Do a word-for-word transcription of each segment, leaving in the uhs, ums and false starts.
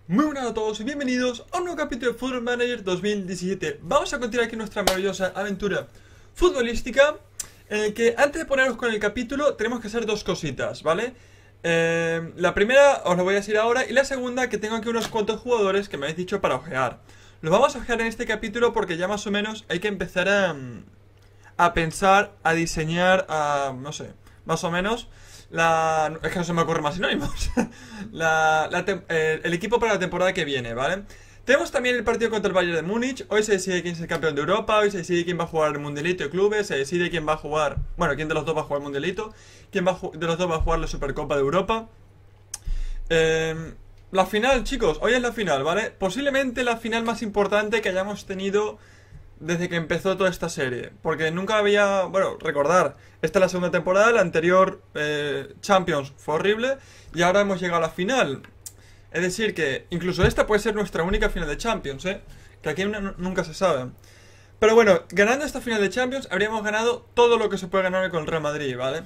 Muy buenas a todos y bienvenidos a un nuevo capítulo de Football Manager dos mil diecisiete. Vamos a continuar aquí nuestra maravillosa aventura futbolística, en el que antes de ponernos con el capítulo tenemos que hacer dos cositas, ¿vale? Eh, la primera os lo voy a decir ahora, y la segunda, que tengo aquí unos cuantos jugadores que me habéis dicho para ojear. Los vamos a ojear en este capítulo porque ya más o menos hay que empezar a, a pensar, a diseñar, a... no sé, más o menos... La... Es que no se me ocurren más sinónimos. la, la eh, el equipo para la temporada que viene, ¿vale? Tenemos también el partido contra el Bayern de Múnich. Hoy se decide quién es el campeón de Europa. Hoy se decide quién va a jugar el Mundialito de Clubes. Se decide quién va a jugar... Bueno, quién de los dos va a jugar el Mundialito. Quién va de los dos va a jugar la Supercopa de Europa. Eh, la final, chicos. Hoy es la final, ¿vale? Posiblemente la final más importante que hayamos tenido desde que empezó toda esta serie, porque nunca había... Bueno, recordar, esta es la segunda temporada, la anterior eh, Champions fue horrible, y ahora hemos llegado a la final. Es decir que incluso esta puede ser nuestra única final de Champions, ¿eh? Que aquí nunca se sabe. Pero bueno, ganando esta final de Champions habríamos ganado todo lo que se puede ganar con el Real Madrid, ¿vale?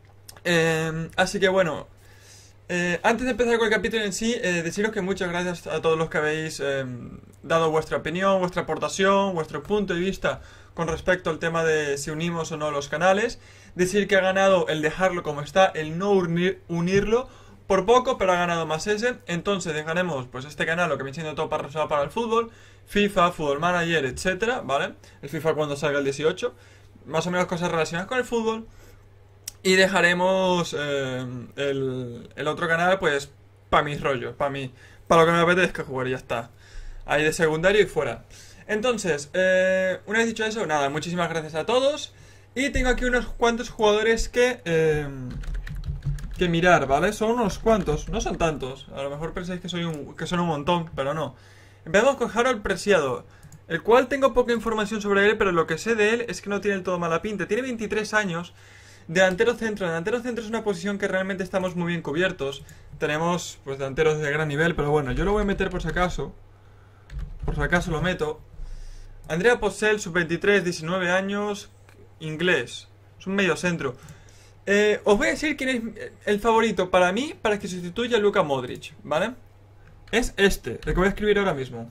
Eh, así que bueno... Eh, antes de empezar con el capítulo en sí, eh, deciros que muchas gracias a todos los que habéis eh, dado vuestra opinión, vuestra aportación, vuestro punto de vista con respecto al tema de si unimos o no los canales. Decir que ha ganado el dejarlo como está, el no unir, unirlo, por poco, pero ha ganado más ese. Entonces dejaremos pues este canal, lo que viene siendo todo para reservado para el fútbol, FIFA, Football Manager, etcétera, ¿vale? El FIFA cuando salga el dieciocho, más o menos cosas relacionadas con el fútbol. Y dejaremos eh, el, el otro canal, pues, para mis rollos, para mí, para lo que me apetezca jugar y ya está. Ahí de secundario y fuera. Entonces, eh, una vez dicho eso, nada, muchísimas gracias a todos. Y tengo aquí unos cuantos jugadores que, eh, que mirar, ¿vale? Son unos cuantos, no son tantos. A lo mejor pensáis que, soy un, que son un montón, pero no. Empezamos con Harold Preciado, el cual tengo poca información sobre él, pero lo que sé de él es que no tiene del todo mala pinta. Tiene veintitrés años. Delantero centro. Delantero centro es una posición que realmente estamos muy bien cubiertos. Tenemos pues delanteros de gran nivel, pero bueno, yo lo voy a meter por si acaso. Por si acaso lo meto. Andrea Posel, sub veintitrés, diecinueve años, inglés. Es un medio centro. Eh, os voy a decir quién es el favorito para mí para que sustituya a Luka Modric, ¿vale? Es este, el que voy a escribir ahora mismo.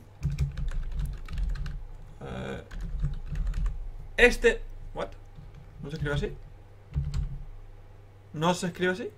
Eh, este... ¿What? ¿No se escribe así? ¿No se escribe así?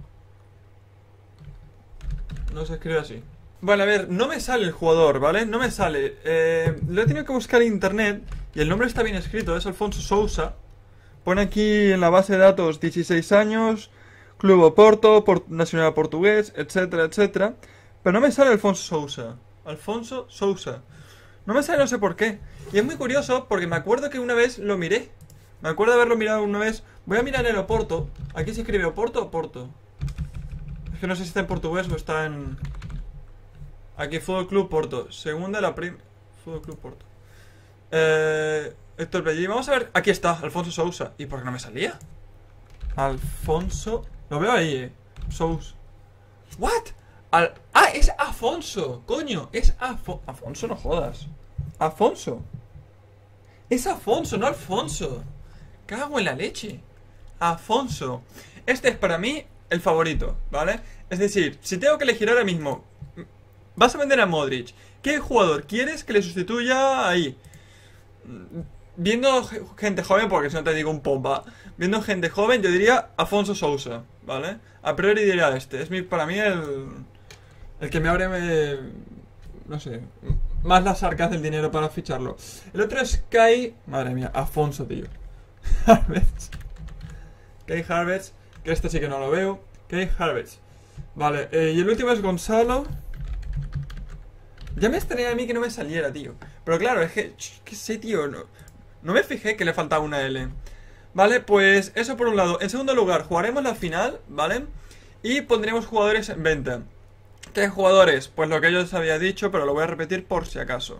No se escribe así. Bueno, a ver, no me sale el jugador, ¿vale? No me sale. Eh, lo he tenido que buscar en internet y el nombre está bien escrito, es Alfonso Sousa. Pone aquí en la base de datos dieciséis años, Club Oporto, Port Nacional Portugués, etcétera, etcétera. Pero no me sale Alfonso Sousa. Alfonso Sousa. No me sale, no sé por qué. Y es muy curioso porque me acuerdo que una vez lo miré. Me acuerdo de haberlo mirado una vez. Voy a mirar el Oporto. ¿Aquí se escribe Oporto o Porto? Es que no sé si está en portugués o está en... Aquí, Fútbol Club Porto. Segunda la prim... Fútbol Club Porto. Eh... Héctor Belli. Vamos a ver. Aquí está, Alfonso Sousa. ¿Y por qué no me salía? Alfonso... Lo veo ahí, eh. Sousa. ¿What? Al... Ah, es Afonso. Coño, es Afo... Afonso, no jodas. Afonso. Es Afonso, no Alfonso. Cago en la leche. Afonso. Este es para mí el favorito, ¿vale? Es decir, si tengo que elegir ahora mismo, vas a vender a Modric, ¿qué jugador quieres que le sustituya ahí? Viendo gente joven, porque si no te digo un pompa. Viendo gente joven, yo diría Afonso Sousa, ¿vale? A priori diría este. Es mi, para mí el... El que me abre... Me, no sé... Más las arcas del dinero para ficharlo. El otro es Kai... Madre mía, Afonso, tío. Harvest. Kai Harvest. Que este sí que no lo veo. Kai Harvest. Vale, eh, y el último es Gonzalo. Ya me extrañaba a mí que no me saliera, tío. Pero claro, es que... ¿Qué sé, tío? No, no me fijé que le faltaba una L. Vale, pues eso por un lado. En segundo lugar, jugaremos la final, ¿vale? Y pondremos jugadores en venta. ¿Qué jugadores? Pues lo que yo os había dicho, pero lo voy a repetir por si acaso.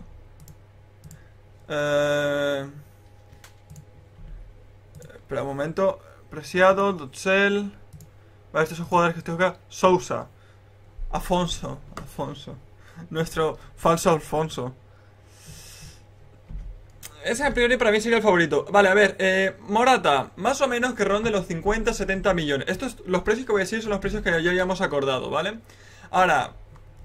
Eh... Espera un momento. Preciado, Dotzel. Vale, estos son jugadores que tengo acá. Sousa. Afonso. Afonso. Nuestro falso Alfonso. Ese a priori para mí sería el favorito. Vale, a ver, eh, Morata, más o menos que ronde los cincuenta a setenta millones. Estos, los precios que voy a decir son los precios que ya habíamos acordado, ¿vale? Ahora,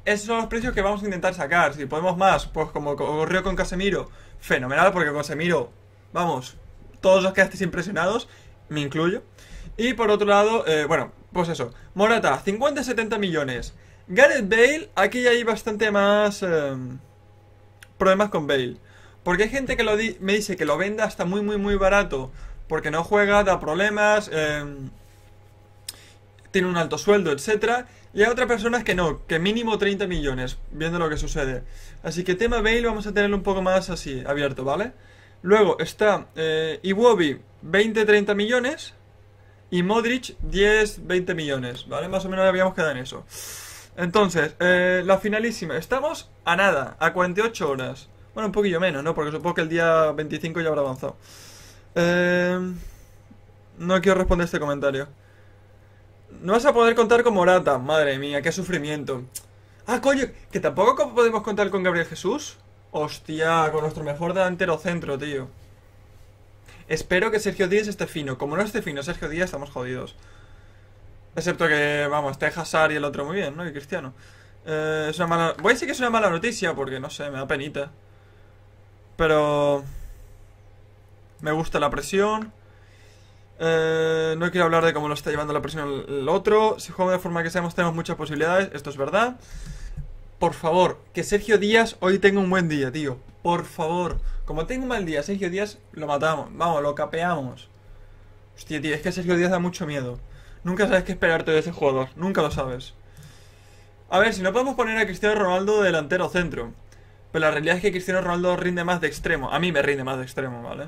esos son los precios que vamos a intentar sacar. Si podemos más, pues como ocurrió con Casemiro, fenomenal, porque con Casemiro, vamos, todos os quedasteis impresionados, me incluyo. Y por otro lado, eh, bueno, pues eso, Morata, cincuenta a setenta millones. Gareth Bale, aquí hay bastante más eh, problemas con Bale, porque hay gente que lo di me dice que lo venda hasta muy muy muy barato, porque no juega, da problemas, eh, tiene un alto sueldo, etcétera. Y hay otras personas que no, que mínimo treinta millones, viendo lo que sucede. Así que tema Bale vamos a tenerlo un poco más así, abierto, ¿vale? Luego está eh, Iwobi, veinte a treinta millones. Y Modric, diez a veinte millones, ¿vale? Más o menos habíamos quedado en eso. Entonces, eh, la finalísima. Estamos a nada, a cuarenta y ocho horas. Bueno, un poquillo menos, ¿no? Porque supongo que el día veinticinco ya habrá avanzado. Eh, no quiero responder este comentario. No vas a poder contar con Morata. Madre mía, qué sufrimiento. Ah, coño, que tampoco podemos contar con Gabriel Jesús. Hostia, con nuestro mejor delantero centro, tío. Espero que Sergio Díaz esté fino. Como no esté fino Sergio Díaz, estamos jodidos. Excepto que, vamos, esté Hazard y el otro muy bien, ¿no? Y Cristiano. Eh, es una mala... Voy a decir que es una mala noticia porque, no sé, me da penita. Pero... me gusta la presión. Eh, no quiero hablar de cómo lo está llevando la presión el, el otro. Si jugamos de forma que seamos, tenemos muchas posibilidades. Esto es verdad. Por favor, que Sergio Díaz hoy tenga un buen día, tío. Por favor. Como tenga un mal día, Sergio Díaz lo matamos. Vamos, lo capeamos. Hostia, tío, es que Sergio Díaz da mucho miedo. Nunca sabes qué esperarte de ese jugador. Nunca lo sabes. A ver, si no podemos poner a Cristiano Ronaldo de delantero centro. Pero la realidad es que Cristiano Ronaldo rinde más de extremo. A mí me rinde más de extremo, ¿vale?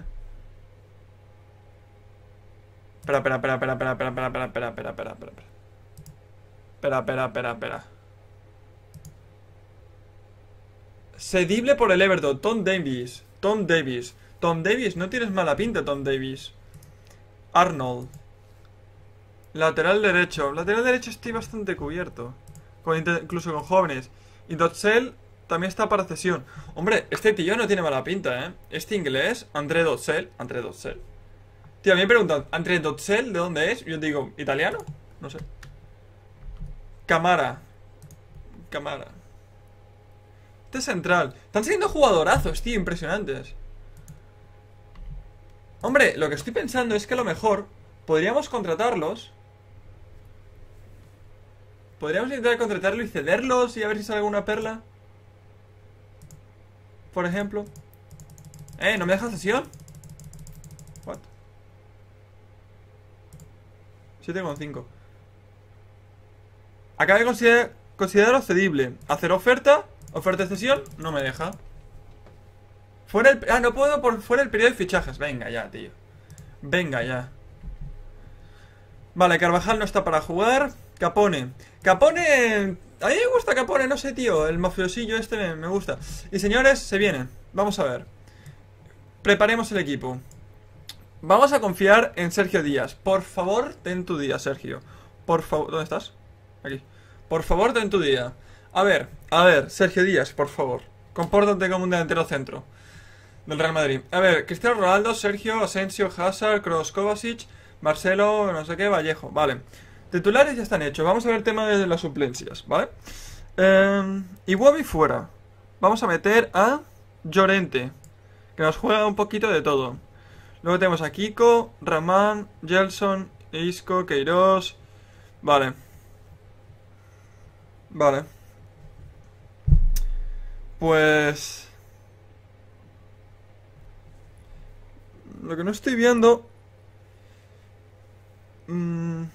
Espera, espera, espera, espera, espera, espera, espera, espera, espera, espera, espera, espera. Espera, espera, espera, espera. Cedible por el Everton, Tom Davies. Tom Davies. Tom Davies, no tienes mala pinta, Tom Davies. Arnold. Lateral derecho. Lateral derecho estoy bastante cubierto. Con, incluso con jóvenes. Y Dotsel también está para cesión. Hombre, este tío no tiene mala pinta, ¿eh? Este inglés, André Dotsel. André Dotsel. Tío, a mí me preguntan, ¿André Dotsel de dónde es? Yo digo, ¿italiano? No sé. Camara. Camara. Este central. Están saliendo jugadorazos, tío, impresionantes. Hombre, lo que estoy pensando es que a lo mejor podríamos contratarlos. Podríamos intentar contratarlo y cederlos y a ver si sale alguna perla. Por ejemplo. Eh, ¿no me dejas sesión? What? siete coma cinco. Acaba de considerar, considerarlo cedible. Hacer oferta. Oferta de cesión. No me deja. Fuera el... Ah, no puedo por fuera el periodo de fichajes. Venga ya, tío. Venga ya. Vale, Carvajal no está para jugar. Capone. Capone... A mí me gusta Capone, no sé, tío. El mafiosillo este me, me gusta. Y señores, se viene. Vamos a ver. Preparemos el equipo. Vamos a confiar en Sergio Díaz. Por favor, ten tu día, Sergio. Por favor... ¿Dónde estás? Aquí. Por favor, ten tu día. A ver, a ver, Sergio Díaz, por favor. Compórtate como un delantero centro del Real Madrid. A ver, Cristiano Ronaldo, Sergio, Asensio, Hazard, Kroos, Kovacic, Marcelo, no sé qué, Vallejo. Vale. Titulares ya están hechos. Vamos a ver el tema de las suplencias, ¿vale? Eh, Iwobi fuera. Vamos a meter a Llorente, que nos juega un poquito de todo. Luego tenemos a Kiko, Ramán, Gelson, Isco, Queiroz. Vale. Vale. Pues... lo que no estoy viendo... Mmm,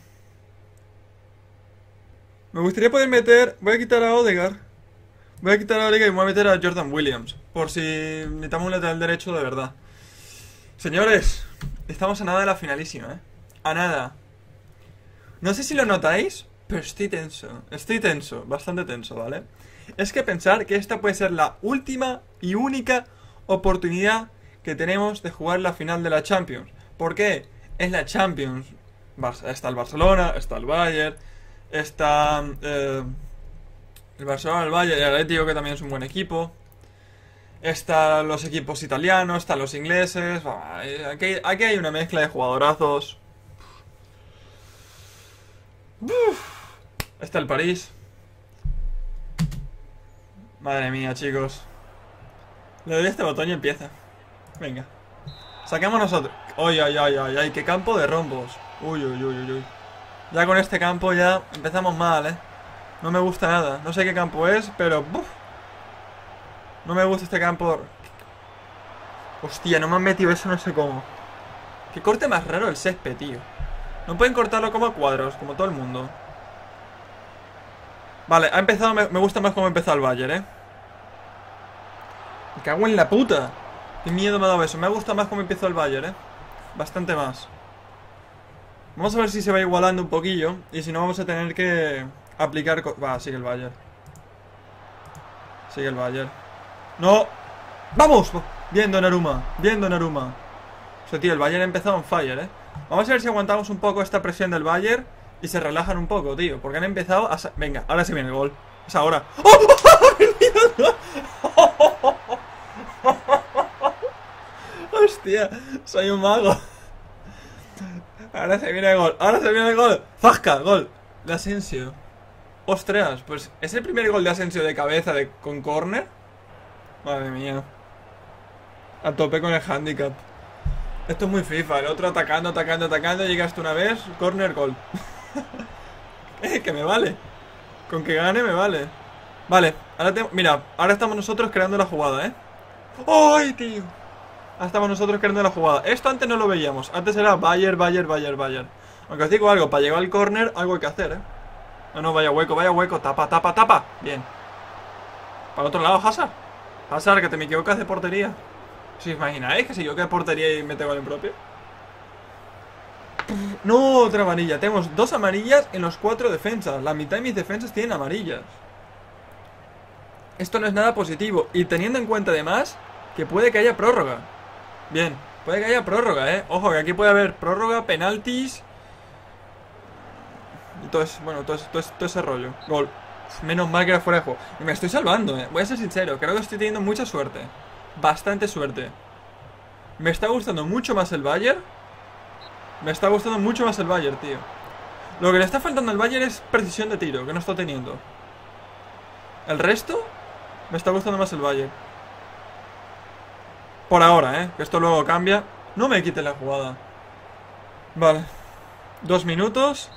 me gustaría poder meter... Voy a quitar a Odegaard. Voy a quitar a Odegaard y voy a meter a Jordan Williams. Por si necesitamos un lateral derecho de verdad. Señores, estamos a nada de la finalísima, ¿eh? A nada. No sé si lo notáis, pero estoy tenso. Estoy tenso, bastante tenso, ¿vale? Es que pensar que esta puede ser la última y única oportunidad que tenemos de jugar la final de la Champions. ¿Por qué? Es la Champions. Está el Barcelona, está el Bayern, está eh, el Barcelona, el Bayern y el Atlético, que también es un buen equipo. Están los equipos italianos, están los ingleses. Aquí, aquí hay una mezcla de jugadorazos. Uf. Está el París. Madre mía, chicos. Le doy a este botón y empieza. Venga. Saquemos nosotros. Ay, ay, ay, ay, ay, qué campo de rombos. Uy, uy, uy, uy, uy. Ya con este campo ya empezamos mal, eh. No me gusta nada. No sé qué campo es, pero... ¡buf! No me gusta este campo. Hostia, no me han metido eso, no sé cómo. Qué corte más raro el césped, tío. No pueden cortarlo como a cuadros, como todo el mundo. Vale, ha empezado, me, me gusta más cómo ha empezado el Bayern, eh. Me cago en la puta. Qué miedo me ha dado eso. Me ha gustado más cómo empezó el Bayern, eh. Bastante más. Vamos a ver si se va igualando un poquillo. Y si no vamos a tener que aplicar... Va, sigue el Bayern. Sigue el Bayern. ¡No! ¡Vamos! Bien, Donnarumma. Bien, Donnarumma. O sea, tío, el Bayern ha empezado on fire, eh. Vamos a ver si aguantamos un poco esta presión del Bayern y se relajan un poco, tío. Porque han empezado a... Venga, ahora se viene el gol. Es ahora. ¡Oh! Hostia, soy un mago. Ahora se viene el gol. Ahora se viene el gol. ¡Zasca! Gol de Asensio. Ostras, pues es el primer gol de Asensio de cabeza de, con córner. Madre mía. A tope con el handicap. Esto es muy FIFA. El otro atacando, atacando, atacando. Llegaste una vez, córner, gol. Eh, que me vale. Con que gane me vale. Vale, ahora te... mira, ahora estamos nosotros creando la jugada, ¿eh? ¡Ay, tío! Ahora estamos nosotros creando la jugada. Esto antes no lo veíamos. Antes era Bayern, Bayern, Bayern, Bayern. Aunque os digo algo, para llegar al córner algo hay que hacer, ¿eh? No, no, vaya hueco, vaya hueco. Tapa, tapa, tapa. Bien. Para el otro lado, Hazard. Hazard, que te me equivocas de portería. Si os imagináis que si yo que de portería y mete gol en propio. No, otra amarilla. Tenemos dos amarillas en los cuatro defensas. La mitad de mis defensas tienen amarillas. Esto no es nada positivo. Y teniendo en cuenta además que puede que haya prórroga. Bien, puede que haya prórroga, eh. Ojo, que aquí puede haber prórroga, penaltis y todo eso, bueno, todo, todo, todo ese rollo. Gol. Menos mal que era fuera de juego. Y me estoy salvando, eh. Voy a ser sincero, creo que estoy teniendo mucha suerte. Bastante suerte. Me está gustando mucho más el Bayern. Me está gustando mucho más el Bayern, tío. Lo que le está faltando al Bayern es precisión de tiro, que no está teniendo. El resto, me está gustando más el Bayern. Por ahora, eh, que esto luego cambia. No me quite la jugada. Vale. Dos minutos.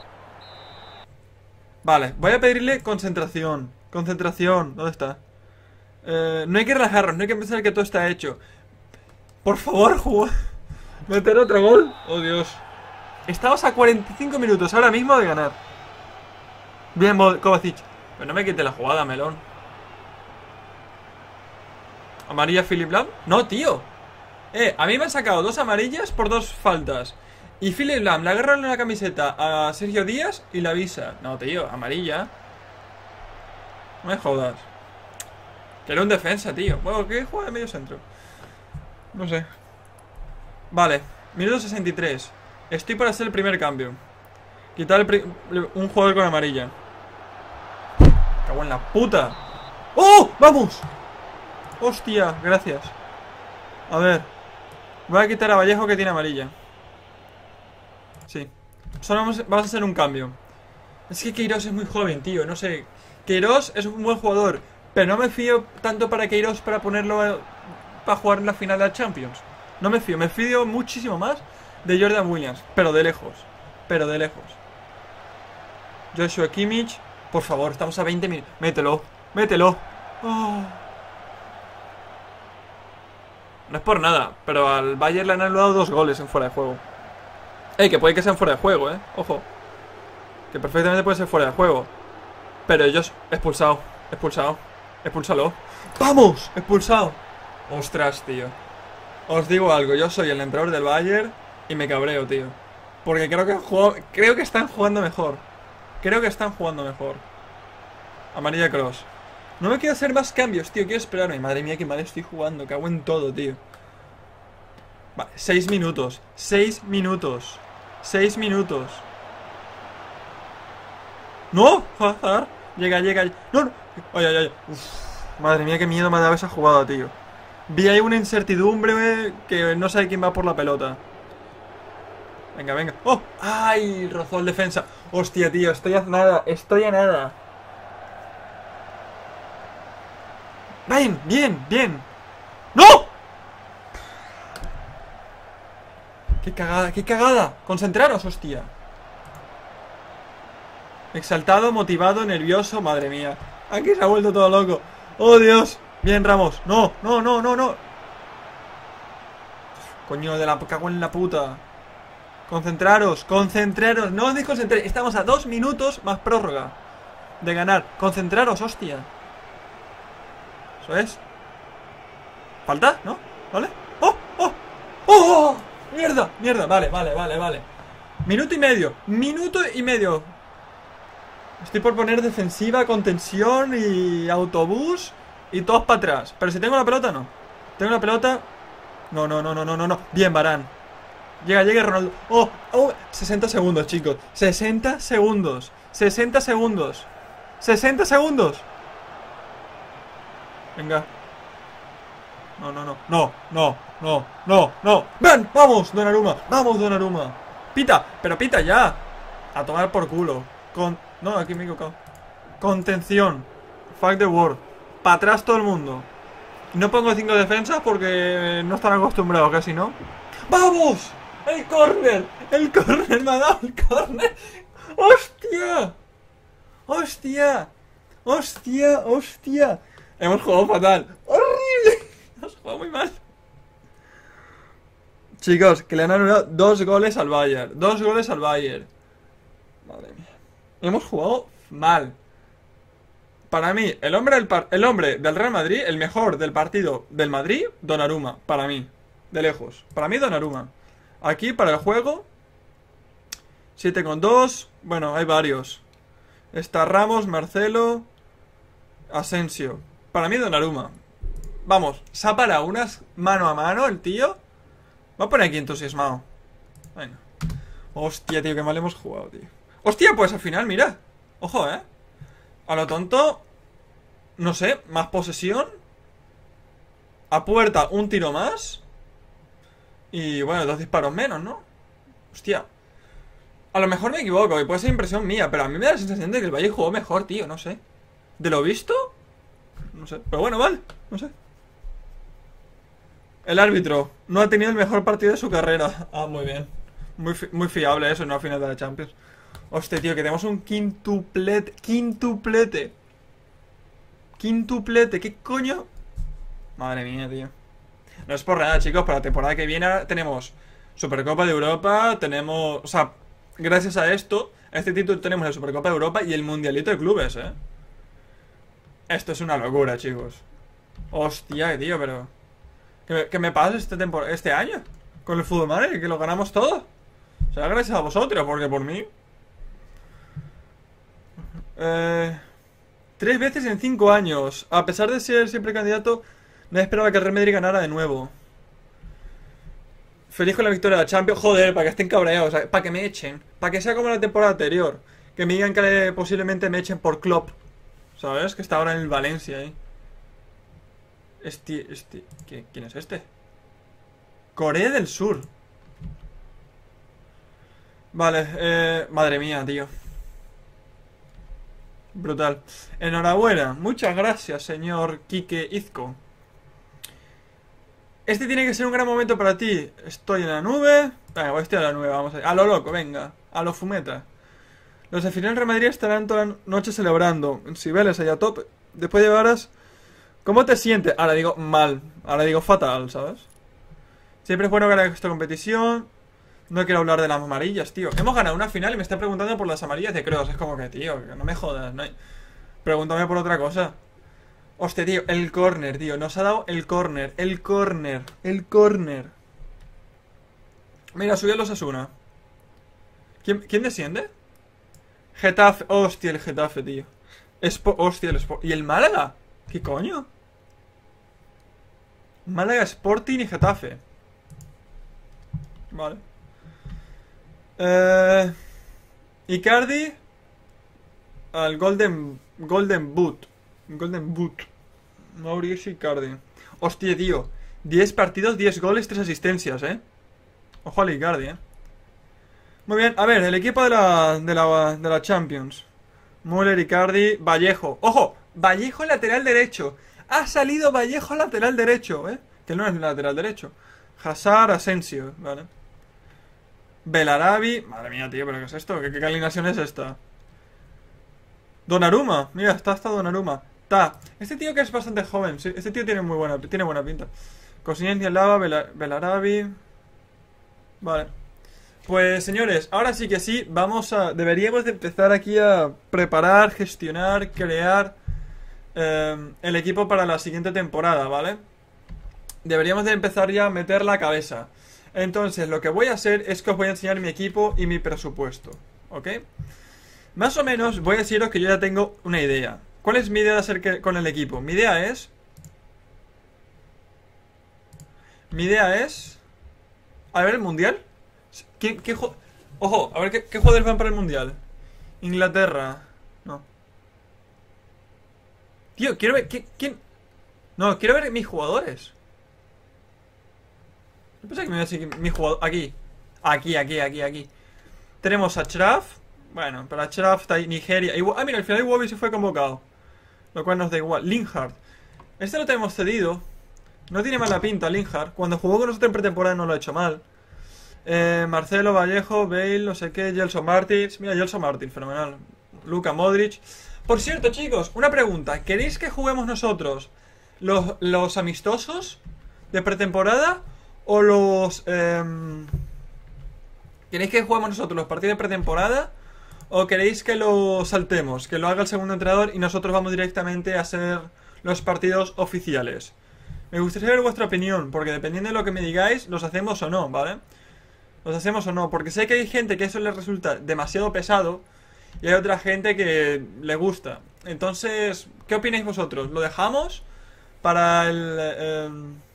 Vale, voy a pedirle concentración. Concentración, ¿dónde está? Eh, no hay que relajarnos, no hay que pensar que todo está hecho. Por favor, jugar. Meter otro gol. Oh, Dios. Estamos a cuarenta y cinco minutos ahora mismo de ganar. Bien, Kovacic. Pero no me quite la jugada, melón. ¿Amarilla Philipp Lahm? No, tío. Eh, a mí me han sacado dos amarillas por dos faltas. Y Philipp Lahm le agarra la camiseta a Sergio Díaz y la avisa. No, tío, amarilla. No me jodas. Que era un defensa, tío. Bueno, ¿qué juega de medio centro? No sé. Vale, minuto sesenta y tres. Estoy para hacer el primer cambio. Quitar el pri un jugador con amarilla. Cago en la puta. ¡Oh! ¡Vamos! Hostia, gracias. A ver. Voy a quitar a Vallejo que tiene amarilla. Sí. Solo vamos, vamos a hacer un cambio. Es que Queiroz es muy joven, tío. No sé. Queiroz es un buen jugador, pero no me fío tanto para Queiroz para ponerlo a, para jugar en la final de la Champions. No me fío. Me fío muchísimo más de Jordan Williams. Pero de lejos. Pero de lejos. Joshua Kimmich. Por favor, estamos a veinte minutos. Mételo. Mételo. Oh. No es por nada, pero al Bayern le han anulado dos goles en fuera de juego. Eh, que puede que sean fuera de juego, eh. Ojo. Que perfectamente puede ser fuera de juego. Pero ellos, expulsado. Expulsado. Expúlsalo. ¡Vamos! Expulsado. Ostras, tío. Os digo algo, yo soy el entrenador del Bayern y me cabreo, tío. Porque creo que juego, creo que están jugando mejor. Creo que están jugando mejor. Amarilla Cross. No me quiero hacer más cambios, tío. Quiero esperarme. Madre mía, qué mal estoy jugando. Cago en todo, tío. Vale, seis minutos. Seis minutos. Seis minutos. ¡No! Hazard. Llega, llega. No, no. Ay, ay, ay. Uf. Madre mía, qué miedo me ha dado esa jugada, tío. Vi ahí una incertidumbre que no sabe quién va por la pelota. Venga, venga. ¡Oh! ¡Ay! Rozó el defensa. Hostia, tío. Estoy a nada. Estoy a nada. Bien, bien, bien. ¡No! ¡Qué cagada, qué cagada! Concentraros, hostia. Exaltado, motivado, nervioso. Madre mía. Aquí se ha vuelto todo loco. ¡Oh, Dios! Bien, Ramos. No, no, no, no, no. Coño de la... cago en la puta. Concentraros, concentraros. No os desconcentréis. Estamos a dos minutos más prórroga de ganar. Concentraros, hostia. Eso es. ¿Falta? ¿No? ¿Vale? ¡Oh! ¡Oh! ¡Oh! ¡Mierda! ¡Mierda! Vale, vale, vale, vale. Minuto y medio. Minuto y medio. Estoy por poner defensiva, contención y autobús y todos para atrás. Pero si tengo la pelota, no. Tengo la pelota. No, no, no, no, no, no, no. Bien, Varane. Llega, llega Ronaldo. Oh, oh, sesenta segundos, chicos. sesenta segundos. sesenta segundos. sesenta segundos. Venga. No, no, no. No, no, no, no, no. ¡Ven! ¡Vamos, Donnarumma! ¡Vamos, Donnarumma! ¡Pita! ¡Pero pita ya! A tomar por culo. Con... No, aquí me he equivocado. Contención. Fuck the world. Para atrás todo el mundo. No pongo cinco defensas porque no están acostumbrados, casi, ¿no? ¡Vamos! ¡El córner! ¡El córner! ¡Me ha dado el córner! ¡Hostia! ¡Hostia! ¡Hostia! ¡Hostia! Hemos jugado fatal. ¡Horrible! Hemos jugado muy mal. Chicos, que le han anulado dos goles al Bayern. Dos goles al Bayern. Madre mía. Hemos jugado mal. Para mí, el hombre del, par el hombre del Real Madrid, el mejor del partido del Madrid, Donnarumma. Para mí. De lejos. Para mí, Donnarumma. Aquí, para el juego, siete con dos. Bueno, hay varios. Está Ramos, Marcelo, Asensio. Para mí, Donnarumma. Vamos, se ha parado unas mano a mano el tío. Va a poner aquí entusiasmado. Venga. Hostia, tío, qué mal hemos jugado, tío. Hostia, pues al final, mira. Ojo, eh. A lo tonto. No sé, más posesión. A puerta, un tiro más. Y bueno, dos disparos menos, ¿no? Hostia. A lo mejor me equivoco y puede ser impresión mía, pero a mí me da la sensación de que el Valle jugó mejor, tío, no sé. ¿De lo visto? No sé, pero bueno, vale, no sé. El árbitro no ha tenido el mejor partido de su carrera. Ah, muy bien. Muy, fi muy fiable eso en una final de la Champions. Hostia, tío, que tenemos un quintuplete. Quintuplete. Quintuplete, ¿qué coño? Madre mía, tío. No es por nada, chicos, para la temporada que viene tenemos Supercopa de Europa, tenemos... O sea, gracias a esto, a este título tenemos la Supercopa de Europa y el Mundialito de Clubes, ¿eh? Esto es una locura, chicos. Hostia, tío, pero... ¿Qué, qué me pasa este, este año? Con el Fútbol Manager, que lo ganamos todo. O sea, gracias a vosotros, porque por mí... Eh... Tres veces en cinco años. A pesar de ser siempre candidato, no esperaba que el Real Madrid ganara de nuevo. Feliz con la victoria de la Champions. Joder, para que estén cabreados, o sea, para que me echen. Para que sea como la temporada anterior. Que me digan que posiblemente me echen por Klopp. ¿Sabes? Que está ahora en el Valencia, ¿eh? Este, este... ¿Qué? ¿Quién es este? Corea del Sur. Vale, eh... madre mía, tío. Brutal. Enhorabuena. Muchas gracias, señor Quique Izco. Este tiene que ser un gran momento para ti. Estoy en la nube. Venga, estoy en la nube, vamos a ir. A lo loco, venga. A lo fumeta. Los de final Real Madrid estarán toda la noche celebrando. En Cibeles, allá a tope. Después de horas... ¿Cómo te sientes? Ahora digo mal. Ahora digo fatal, ¿sabes? Siempre es bueno ganar esta competición. No quiero hablar de las amarillas, tío. Hemos ganado una final y me está preguntando por las amarillas de Kroos. Es como que, tío, que no me jodas, no hay... Pregúntame por otra cosa. Hostia, tío, el córner, tío. Nos ha dado el córner, el córner, el córner. Mira, subió los Asuna. ¿Quién, ¿Quién desciende? Getafe. Hostia, el Getafe, tío. Espo... Hostia, el Sport... ¿Y el Málaga? ¿Qué coño? Málaga, Sporting y Getafe. Vale. Eh, Icardi al Golden Golden Boot. Golden Boot. Mauricio Icardi. Hostia, tío. diez partidos, diez goles, tres asistencias, eh. Ojo al Icardi, eh. Muy bien, a ver, el equipo de la, de la, de la Champions. Müller, Icardi, Vallejo. ¡Ojo! Vallejo lateral derecho. Ha salido Vallejo lateral derecho, ¿eh? Que no es lateral derecho. Hazard, Asensio, vale. Belarabi. Madre mía, tío, ¿pero qué es esto? ¿Qué, qué alineación es esta? Donnarumma. Mira, está hasta Donnarumma. Está. Este tío que es bastante joven. Sí, este tío tiene muy buena, tiene buena pinta. Cosinencia Lava, Belarabi. Vale. Pues señores, ahora sí que sí, vamos a... Deberíamos de empezar aquí a preparar, gestionar, crear eh, el equipo para la siguiente temporada, ¿vale? Deberíamos de empezar ya a meter la cabeza. Entonces, lo que voy a hacer es que os voy a enseñar mi equipo y mi presupuesto, ¿ok? Más o menos voy a deciros que yo ya tengo una idea. ¿Cuál es mi idea de hacer que, con el equipo? Mi idea es... Mi idea es... A ver, el mundial. ¿Qué, qué jo... Ojo, a ver, ¿qué, qué jugadores van para el mundial? Inglaterra. No. Tío, quiero ver... ¿qué, ¿Quién? No, quiero ver mis jugadores. Yo pensaba que me iba a decir mis jugadores... Aquí. Aquí, aquí, aquí, aquí. Tenemos a Achraf. Bueno, pero Achraf está ahí. Nigeria. Igual... Ah, mira, al final Iwobi se fue convocado. Lo cual nos da igual. Linhart. Este lo tenemos cedido. No tiene mala pinta, Linhart. Cuando jugó con nosotros en pretemporada no lo ha hecho mal. Eh, Marcelo, Vallejo, Bale, no sé qué, Gelson Martins. Mira, Gelson Martins, fenomenal. Luka Modric. Por cierto, chicos, una pregunta. ¿Queréis que juguemos nosotros los, los amistosos de pretemporada? ¿O los... Eh, ¿Queréis que juguemos nosotros los partidos de pretemporada? ¿O queréis que lo saltemos? Que lo haga el segundo entrenador y nosotros vamos directamente a hacer los partidos oficiales. Me gustaría saber vuestra opinión, porque dependiendo de lo que me digáis, los hacemos o no, ¿vale? Los hacemos o no, porque sé que hay gente que eso les resulta demasiado pesado y hay otra gente que le gusta. Entonces, ¿qué opináis vosotros? ¿Lo dejamos para el... Eh,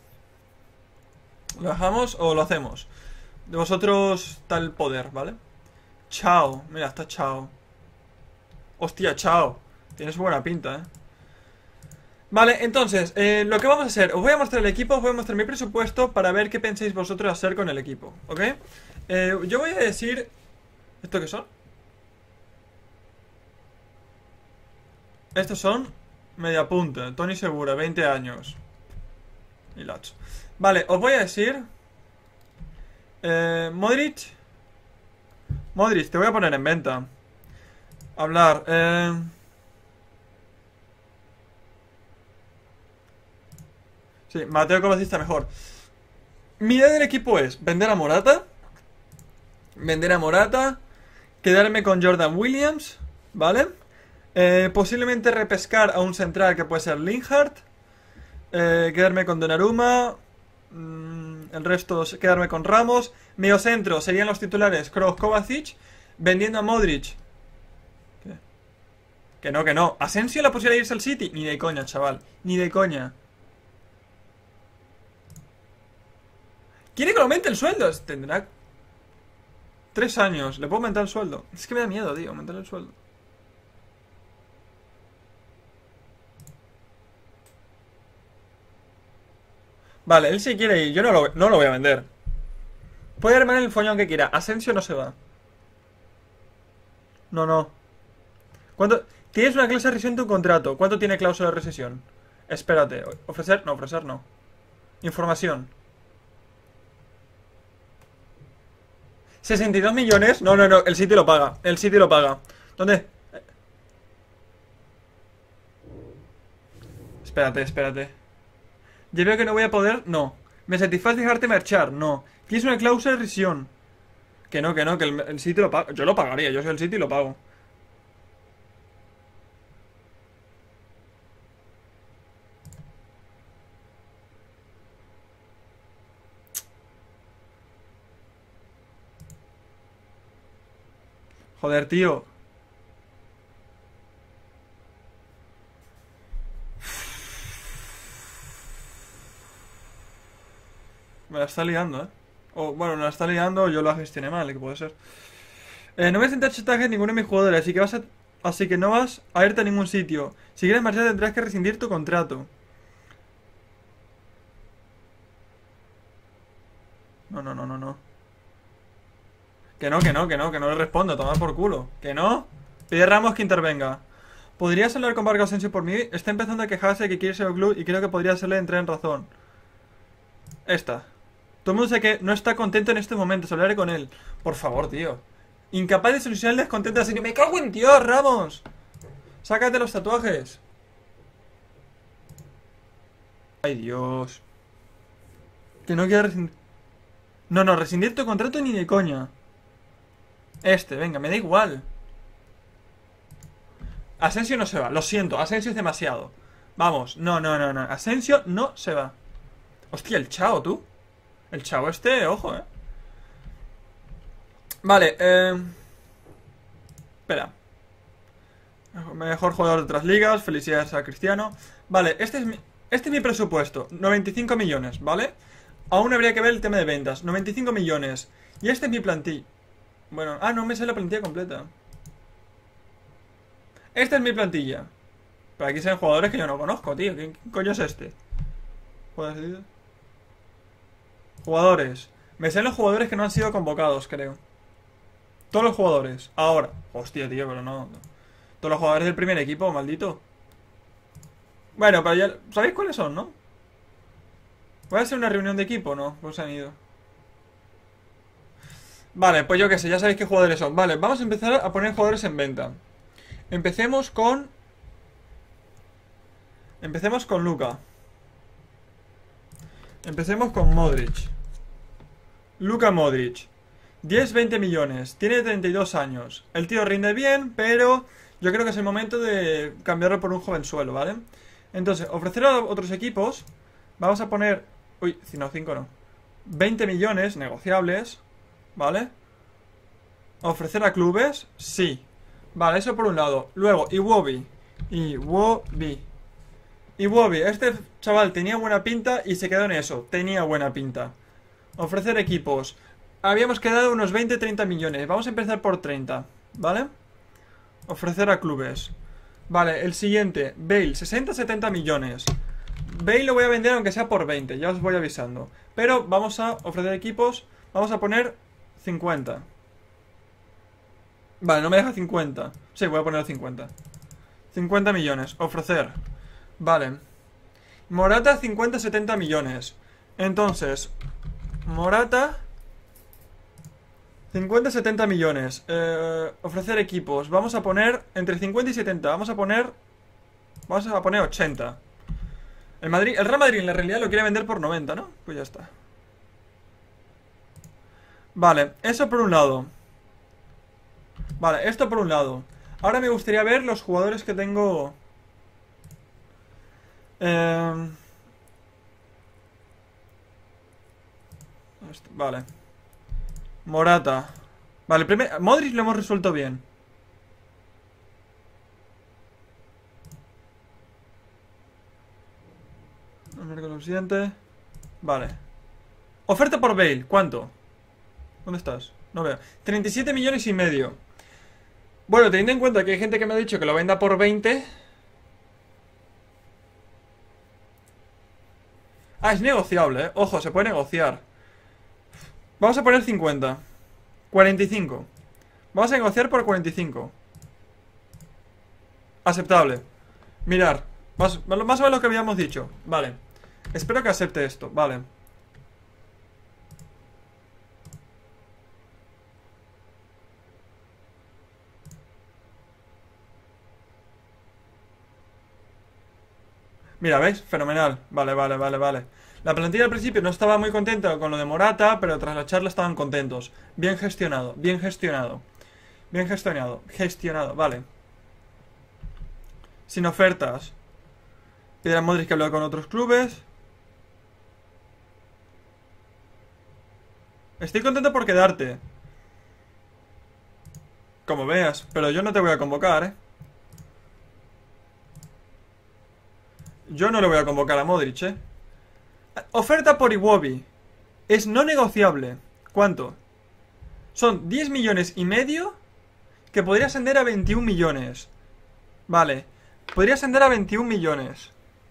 ¿Lo dejamos o lo hacemos? De vosotros está el poder, ¿vale? Chao, mira, está Chao. Hostia, Chao. Tienes buena pinta, ¿eh? Vale, entonces, eh, lo que vamos a hacer, os voy a mostrar el equipo, os voy a mostrar mi presupuesto para ver qué pensáis vosotros hacer con el equipo, ¿ok? Eh, yo voy a decir... ¿Esto qué son? Estos son media punta, Tony Segura, veinte años. Y Lacho. Vale, os voy a decir... Eh, Modric. Modric, te voy a poner en venta. Hablar, eh... Sí, Mateo Kovacic está mejor. Mi idea del equipo es vender a Morata. Vender a Morata. Quedarme con Jordan Williams. ¿Vale? Eh, posiblemente repescar a un central que puede ser Linhart. Eh, quedarme con Donnarumma. Mm, el resto, quedarme con Ramos. Mediocentro serían los titulares Kroos, Kovacic. Vendiendo a Modric. ¿Qué? Que no, que no. ¿Asensio la posibilidad de irse al City? Ni de coña, chaval. Ni de coña. ¿Quiere que lo aumente el sueldo? Tendrá tres años. ¿Le puedo aumentar el sueldo? Es que me da miedo, tío, aumentar el sueldo. Vale, él sí quiere ir. Yo no lo, no lo voy a vender. Puede armar el follón que quiera. Asensio no se va. No, no. ¿Cuánto? Tienes una cláusula de rescisión en tu contrato. ¿Cuánto tiene cláusula de rescisión? Espérate. ¿Ofrecer? No, ofrecer no. Información. ¿sesenta y dos millones? No, no, no, el City lo paga. El City lo paga. ¿Dónde? Espérate, espérate. Ya veo que no voy a poder... No. ¿Me satisface dejarte marchar? No. ¿Tienes una cláusula de rescisión? Que no, que no, que el, el City lo paga. Yo lo pagaría, yo soy el City y lo pago. Joder, tío. Me la está liando, ¿eh? O, bueno, me la está liando o yo la gestioné mal, que puede ser. Eh, no voy a sentar chantaje a ninguno de mis jugadores, así que vas a... Así que no vas a irte a ningún sitio. Si quieres marchar tendrás que rescindir tu contrato. No, no, no, no, no. Que no, que no, que no, que no le respondo, tomar por culo. Que no. Pide Ramos que intervenga. ¿Podrías hablar con Marco Asensio por mí? Está empezando a quejarse de que quiere ser el club y creo que podría hacerle entrar en razón. Esta. Todo el mundo dice que no está contento en estos momentos. Hablaré con él. Por favor, tío. Incapaz de solucionar el descontento así. ¡Me cago en Dios, Ramos! Sácate los tatuajes. Ay, Dios. Que no quiere rescindir. No, no, rescindir tu contrato ni de coña. Este, venga, me da igual. Asensio no se va, lo siento, Asensio es demasiado. Vamos, no, no, no, no. Asensio no se va. Hostia, el Chao, tú. El Chao este, ojo, eh. Vale, eh... espera. Mejor jugador de otras ligas, felicidades a Cristiano. Vale, este es mi, este es mi presupuesto, noventa y cinco millones, ¿vale? Aún habría que ver el tema de ventas, noventa y cinco millones. Y este es mi plantilla. Bueno, ah, no me sale la plantilla completa. Esta es mi plantilla. Pero aquí salen jugadores que yo no conozco, tío. ¿Qué coño es este? Jugadores. Me salen los jugadores que no han sido convocados, creo. Todos los jugadores. Ahora. Hostia, tío, pero no. Todos los jugadores del primer equipo, maldito. Bueno, pero ya... ¿Sabéis cuáles son, no? ¿Voy a hacer una reunión de equipo? No, pues se han ido. Vale, pues yo qué sé, ya sabéis qué jugadores son. Vale, vamos a empezar a poner jugadores en venta. Empecemos con... Empecemos con Luka. Empecemos con Modric. Luka Modric. diez veinte millones. Tiene treinta y dos años. El tío rinde bien, pero yo creo que es el momento de cambiarlo por un jovenzuelo, ¿vale? Entonces, ofrecer a otros equipos. Vamos a poner... Uy, no, cinco no. veinte millones negociables, ¿vale? Ofrecer a clubes, sí. Vale, eso por un lado. Luego, Iwobi. Iwobi. Iwobi. Este chaval tenía buena pinta y se quedó en eso. Tenía buena pinta. Ofrecer equipos. Habíamos quedado unos veinte treinta millones. Vamos a empezar por treinta, ¿vale? Ofrecer a clubes. Vale, el siguiente. Bale, sesenta setenta millones. Bale lo voy a vender aunque sea por veinte. Ya os voy avisando. Pero vamos a ofrecer equipos. Vamos a poner cincuenta. Vale, no me deja cincuenta. Sí, voy a poner cincuenta. cincuenta millones. Ofrecer. Vale. Morata, cincuenta setenta millones. Entonces, Morata, cincuenta setenta millones. Eh, ofrecer equipos. Vamos a poner entre cincuenta y setenta. Vamos a poner... Vamos a poner ochenta. El Madrid, el Real Madrid en la realidad lo quiere vender por noventa, ¿no? Pues ya está. Vale, eso por un lado. Vale, esto por un lado. Ahora me gustaría ver los jugadores que tengo. Eh... Vale. Morata. Vale, primero... Modric lo hemos resuelto bien. Vamos a ver con lo siguiente. Vale. Oferta por Bale, ¿cuánto? ¿Dónde estás? No veo. treinta y siete millones y medio. Bueno, teniendo en cuenta que hay gente que me ha dicho que lo venda por veinte. Ah, es negociable, ¿eh? Ojo, se puede negociar. Vamos a poner cincuenta. cuarenta y cinco. Vamos a negociar por cuarenta y cinco. Aceptable. Mirar. Más, más o menos lo que habíamos dicho. Vale. Espero que acepte esto. Vale. Mira, ¿veis? Fenomenal. Vale, vale, vale, vale. La plantilla al principio no estaba muy contenta con lo de Morata, pero tras la charla estaban contentos. Bien gestionado, bien gestionado. Bien gestionado, gestionado, vale. Sin ofertas. Pide a Modric que hable con otros clubes. Estoy contento por quedarte. Como veas, pero yo no te voy a convocar, ¿eh? Yo no le voy a convocar a Modric, ¿eh? Oferta por Iwobi. Es no negociable. ¿Cuánto? Son diez millones y medio que podría ascender a veintiún millones. Vale. Podría ascender a veintiún millones.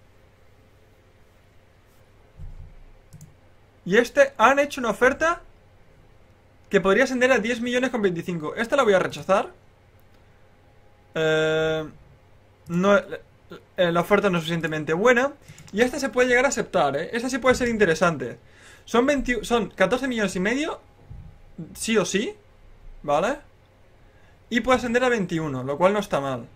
Y este han hecho una oferta que podría ascender a diez millones con veinticinco. Esta la voy a rechazar. Eh... no, eh, la oferta no es suficientemente buena. Y esta se puede llegar a aceptar, ¿eh? Esta sí puede ser interesante. Son, veinte, son catorce millones y medio, sí o sí, ¿vale? Y puede ascender a veintiuno, lo cual no está mal.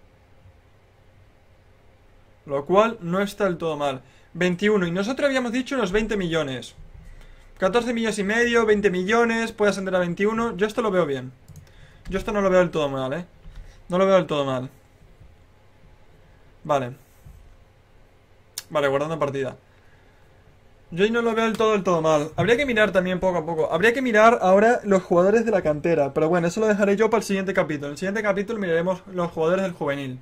Lo cual no está del todo mal. veintiuno, y nosotros habíamos dicho unos veinte millones. catorce millones y medio, veinte millones, puede ascender a veintiuno. Yo esto lo veo bien. Yo esto no lo veo del todo mal, ¿eh? No lo veo del todo mal. Vale. Vale, guardando partida. Yo ahí no lo veo del todo del todo mal. Habría que mirar también poco a poco. Habría que mirar ahora los jugadores de la cantera. Pero bueno, eso lo dejaré yo para el siguiente capítulo. En el siguiente capítulo miraremos los jugadores del juvenil.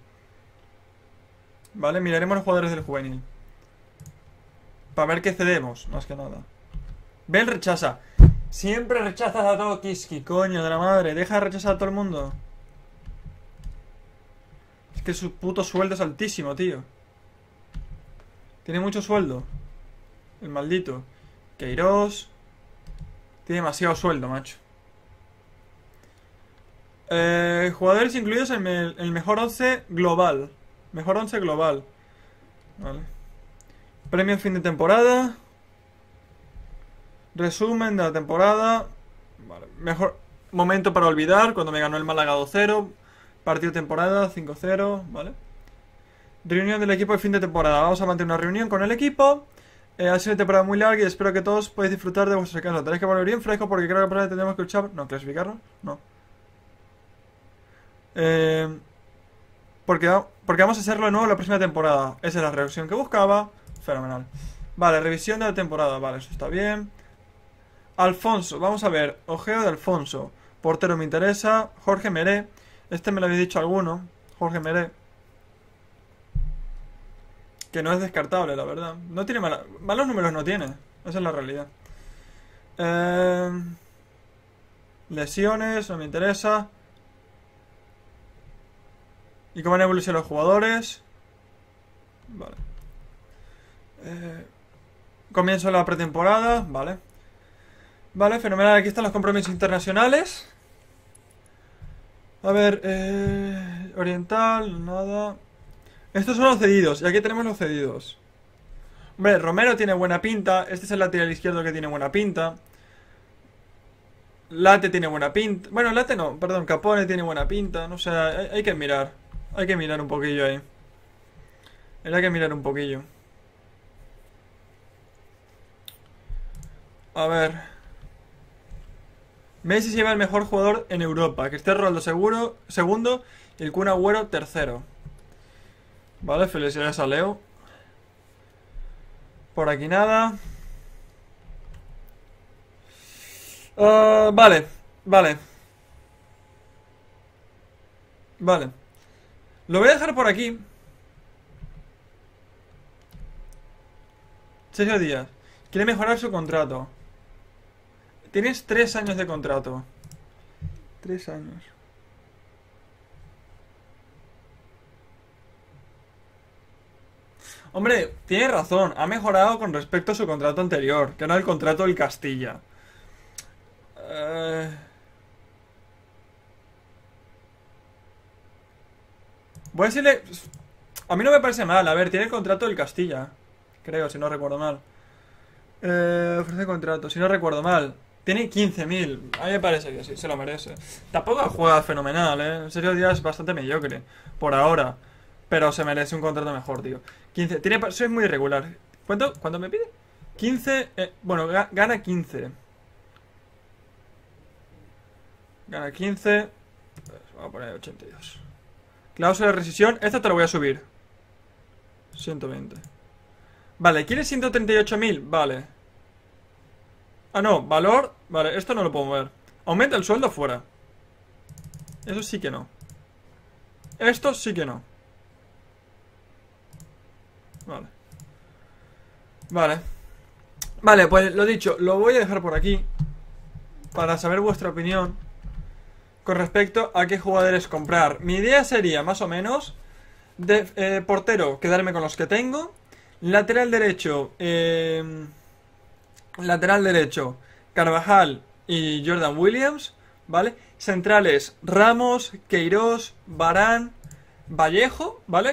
Vale, miraremos los jugadores del juvenil. Para ver qué cedemos, más que nada. Bell rechaza. Siempre rechazas a todo, Kiski, coño de la madre. Deja de rechazar a todo el mundo. Es que su puto sueldo es altísimo, tío. Tiene mucho sueldo. El maldito Queiroz. Tiene demasiado sueldo, macho. eh, Jugadores incluidos en el, el mejor once global. Mejor once global. Vale. Premio fin de temporada. Resumen de la temporada. Vale. Mejor momento para olvidar, cuando me ganó el Málaga dos cero. Partido de temporada cinco cero. Vale. Reunión del equipo de fin de temporada. Vamos a mantener una reunión con el equipo. Eh, ha sido una temporada muy larga y espero que todos podáis disfrutar de vuestro descanso. Tenéis que volver bien fresco porque creo que por ahí tendremos que luchar. No, clasificarnos. No. Eh, porque, porque vamos a hacerlo de nuevo la próxima temporada. Esa es la reacción que buscaba. Fenomenal. Vale, revisión de la temporada. Vale, eso está bien. Alfonso, vamos a ver. Ojeo de Alfonso. Portero me interesa. Jorge Meré. Este me lo habéis dicho alguno. Jorge Meré. Que no es descartable, la verdad. No tiene mala... malos números, no tiene. Esa es la realidad. Eh... Lesiones, no me interesa. ¿Y cómo han evolucionado los jugadores? Vale. Eh... Comienzo la pretemporada. Vale. Vale, fenomenal. Aquí están los compromisos internacionales. A ver, eh... Oriental, nada. Estos son los cedidos, y aquí tenemos los cedidos. Hombre, Romero tiene buena pinta. Este es el lateral izquierdo que tiene buena pinta. Late tiene buena pinta. Bueno, Late no, perdón, Capone tiene buena pinta. No sé, hay, hay que mirar. Hay que mirar un poquillo ahí. Hay que mirar un poquillo. A ver. Messi se lleva el mejor jugador en Europa. Cristiano Ronaldo seguro, segundo. Y el Kun Agüero tercero. Vale, felicidades a Leo. Por aquí nada. Uh, vale, vale. Vale. Lo voy a dejar por aquí. Sergio Díaz. Quiere mejorar su contrato. Tienes tres años de contrato. Tres años. Hombre, tiene razón, ha mejorado con respecto a su contrato anterior, que era el contrato del Castilla. Eh... Voy a decirle... A mí no me parece mal, a ver, tiene el contrato del Castilla. Creo, si no recuerdo mal. Eh, ofrece contrato, si no recuerdo mal. Tiene quince mil, a mí me parece que sí, se lo merece. Tampoco juega fenomenal, eh. En serio, Díaz es bastante mediocre, por ahora. Pero se merece un contrato mejor, tío. quince. Tiene, soy muy irregular. ¿Cuánto, ¿Cuánto me pide? quince. Eh, bueno, ga, gana quince. Gana quince. Pues vamos a poner ochenta y dos. Cláusula de rescisión. Esta te lo voy a subir. ciento veinte. Vale, ¿quieres ciento treinta y ocho mil? Vale. Ah, no. Valor. Vale, esto no lo puedo mover. Aumenta el sueldo fuera. Eso sí que no. Esto sí que no. Vale. Vale. Vale, pues lo dicho, lo voy a dejar por aquí para saber vuestra opinión con respecto a qué jugadores comprar. Mi idea sería, más o menos, de eh, portero, quedarme con los que tengo. Lateral derecho, eh, lateral derecho, Carvajal y Jordan Williams, ¿vale? Centrales, Ramos, Queiroz, Varane, Vallejo, ¿vale?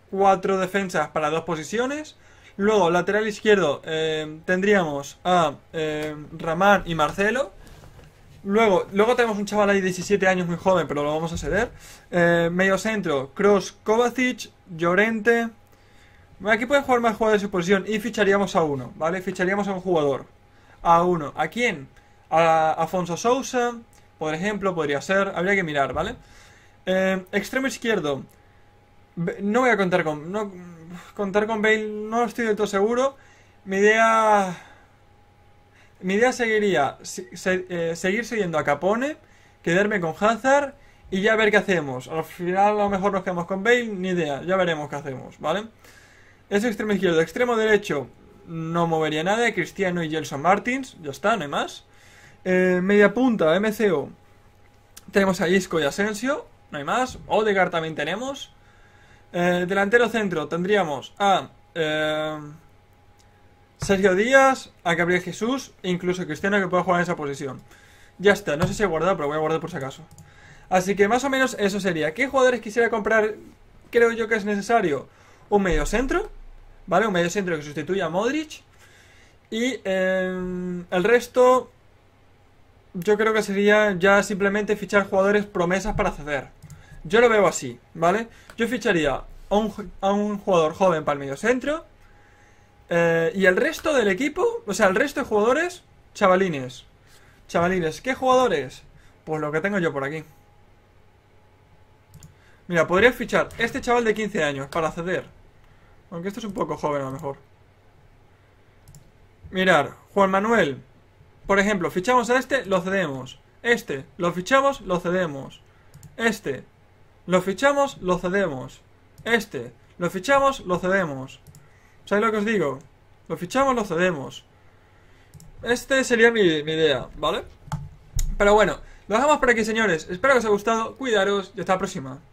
cuatro defensas para dos posiciones. Luego, lateral izquierdo, eh, tendríamos a eh, Ramán y Marcelo. Luego, luego tenemos un chaval ahí de diecisiete años, muy joven, pero lo vamos a ceder. Eh, medio centro, Kroos, Kovacic, Llorente. Aquí pueden jugar más jugadores de su posición y ficharíamos a uno, ¿vale? Ficharíamos a un jugador. A uno. ¿A quién? A Afonso Sousa, por ejemplo, podría ser. Habría que mirar, ¿vale? Eh, extremo izquierdo. No voy a contar con... No, contar con Bale no estoy del todo seguro. Mi idea... Mi idea seguiría se, se, eh, seguir siguiendo a Capone, quedarme con Hazard y ya ver qué hacemos. Al final a lo mejor nos quedamos con Bale, ni idea, ya veremos qué hacemos, ¿vale? Eso extremo izquierdo. Extremo derecho no movería nada, Cristiano y Gelson Martins, ya está, no hay más. Eh, media punta, M C O. Tenemos a Isco y Asensio, no hay más. Odegaard también tenemos. Eh, delantero centro tendríamos a... Eh, Sergio Díaz, a Gabriel Jesús e incluso Cristiano, que pueda jugar en esa posición. Ya está, no sé si he guardado, pero voy a guardar por si acaso. Así que más o menos eso sería. ¿Qué jugadores quisiera comprar? Creo yo que es necesario un medio centro, ¿vale? Un medio centro que sustituya a Modric. Y eh, el resto yo creo que sería ya simplemente fichar jugadores promesas para ceder. Yo lo veo así, ¿vale? Yo ficharía a un, a un jugador joven para el medio centro. Eh, y el resto del equipo, o sea, el resto de jugadores, chavalines. Chavalines, ¿qué jugadores? Pues lo que tengo yo por aquí. Mira, podría fichar este chaval de quince años para ceder. Aunque esto es un poco joven a lo mejor. Mirar, Juan Manuel. Por ejemplo, fichamos a este, lo cedemos. Este, lo fichamos, lo cedemos. Este, lo fichamos, lo cedemos. Este, lo fichamos, lo cedemos. ¿Sabéis lo que os digo? Lo fichamos, lo cedemos. Este sería mi, mi idea, ¿vale? Pero bueno, lo dejamos por aquí, señores. Espero que os haya gustado. Cuidaros y hasta la próxima.